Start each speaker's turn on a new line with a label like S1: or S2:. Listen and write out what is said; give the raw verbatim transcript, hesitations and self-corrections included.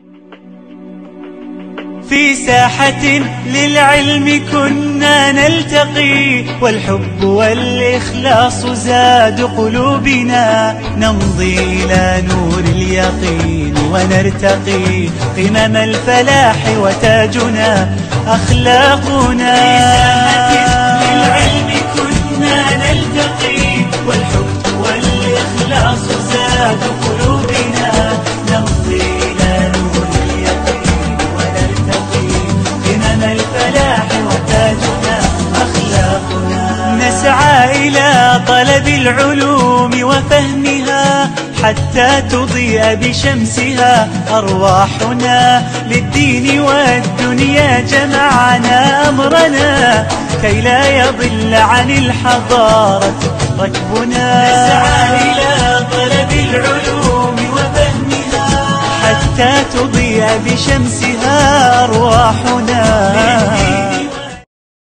S1: في ساحة للعلم كنا نلتقي، والحب والإخلاص زاد قلوبنا، نمضي إلى نور اليقين ونرتقي قمم الفلاح وتاجنا أخلاقنا. في ساحة للعلم كنا نلتقي، والحب والإخلاص زاد قلوبنا، نمضي إلى نور اليقين ونرتقي قمم الفلاح وتاجنا أخلاقنا. نسعى إلى طلب العلوم وفهمها حتى تضيء بشمسها أرواحنا، للدين والدنيا جمعنا أمرنا كي لا يضل عن الحضارة ركبنا. نسعى إلى طلب العلوم وفهمها حتى تضيء بشمسها أرواحنا،